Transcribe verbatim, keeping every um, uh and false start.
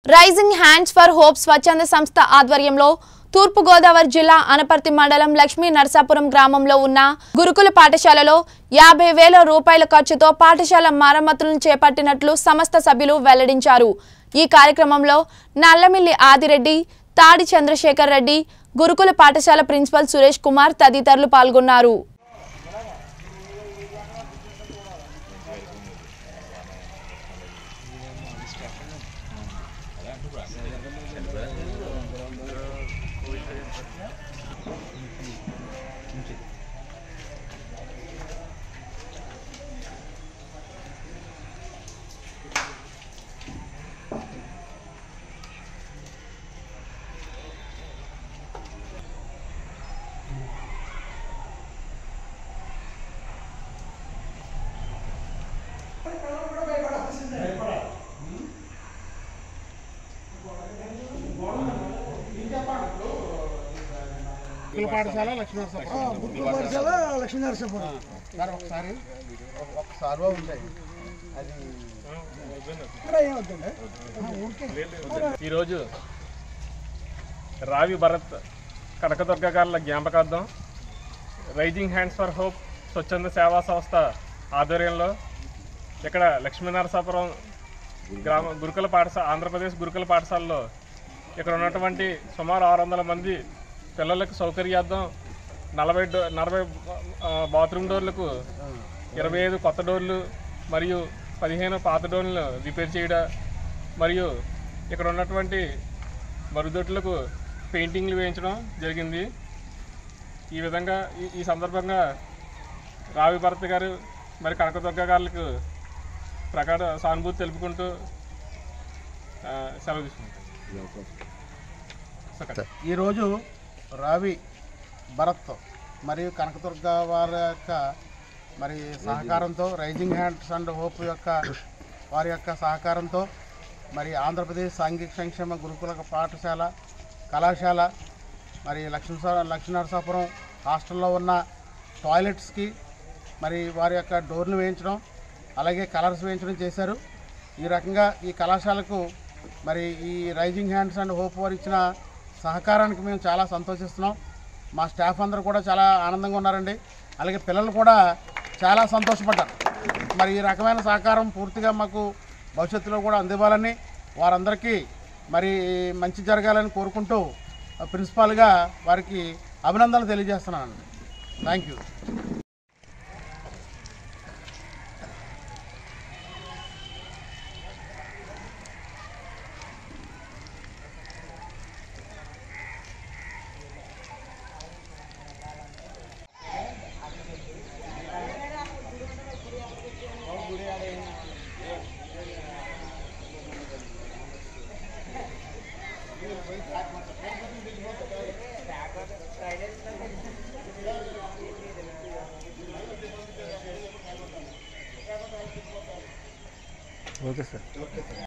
Rising hands for hope స్వచ్ఛంద సంస్థ ఆధ్వర్యంలో తూర్పు గోదావరి జిల్లా అనపర్తి మండలం లక్ష్మీ నరసాపురం గ్రామంలో ఉన్న గురుకుల పాఠశాలలో యాభై వేల రూపాయల ఖర్చుతో పాఠశాల మరమ్మతులను చేపట్టినట్లు సంస్థ సభ్యులు వెల్లడించారు। ఈ కార్యక్రమంలో నల్లమిల్లి ఆదిరెడ్డి, తాడి చంద్రశేఖర్ రెడ్డి, గురుకుల పాఠశాల ప్రిన్సిపల్ సురేష్ కుమార్ తదితరులు పాల్గొన్నారు। పాఠశాల లక్ష్మీ నరసాపురం పాఠశాల లక్ష్మీ నరసాపురం సార్ ఒకసారి ఒక సార్వా ఉంటాయి అది ఈరోజు రావి భరత్ కనకదుర్గ గారుల జ్ఞాపకార్థం రైజింగ్ హ్యాండ్స్ ఫర్ హోప్ స్వచ్ఛంద సేవా సంస్థ ఆధ్వర్యంలో ఇక్కడ లక్ష్మీ నరసాపురం గ్రామ గురుకుల పాఠశాల ఆంధ్రప్రదేశ్ గురుకుల పాఠశాలలో ఇక్కడ ఉన్నటువంటి సుమారు ఆరు వందల మంది పిల్లలకు సౌకర్యార్థం నలభై డో నలభై బాత్రూమ్ డోర్లకు ఇరవై ఐదు కొత్త డోర్లు మరియు పదిహేను పాత డోర్లు రిపేర్ చేయడం మరియు ఇక్కడ ఉన్నటువంటి మరుగుదొడ్లకు పెయింటింగ్లు వేయించడం జరిగింది। ఈ విధంగా ఈ సందర్భంగా రావి భరత్ గారు మరి కనకదుర్గ గారులకు ప్రకార సానుభూతి తెలుపుకుంటూ సెలవు తీసుకుంటాం। ఈరోజు రావి భరత్ మరియు కనకదుర్గ వారి యొక్క మరి సహకారంతో రైజింగ్ హ్యాండ్స్ అండ్ హోప్ యొక్క వారి యొక్క సహకారంతో మరి ఆంధ్రప్రదేశ్ సాంఘిక సంక్షేమ గురుకుల పాఠశాల కళాశాల మరి లక్ష్మీ లక్ష్మీ నరసాపురం హాస్టల్లో ఉన్న టాయిలెట్స్కి మరి వారి యొక్క డోర్లు వేయించడం అలాగే కలర్స్ వేయించడం చేశారు। ఈ రకంగా ఈ కళాశాలకు మరి ఈ రైజింగ్ హ్యాండ్స్ అండ్ హోప్ వారు ఇచ్చిన సహకారానికి మేము చాలా సంతోషిస్తున్నాం। మా స్టాఫ్ అందరూ కూడా చాలా ఆనందంగా ఉన్నారండి, అలాగే పిల్లలు కూడా చాలా సంతోషపడ్డారు। మరి ఈ రకమైన సహకారం పూర్తిగా మాకు భవిష్యత్తులో కూడా అందివ్వాలని వారందరికీ మరి మంచి జరగాలని కోరుకుంటూ ప్రిన్సిపాల్గా వారికి అభినందనలు తెలియజేస్తున్నానండి। Thank you. Okay sir.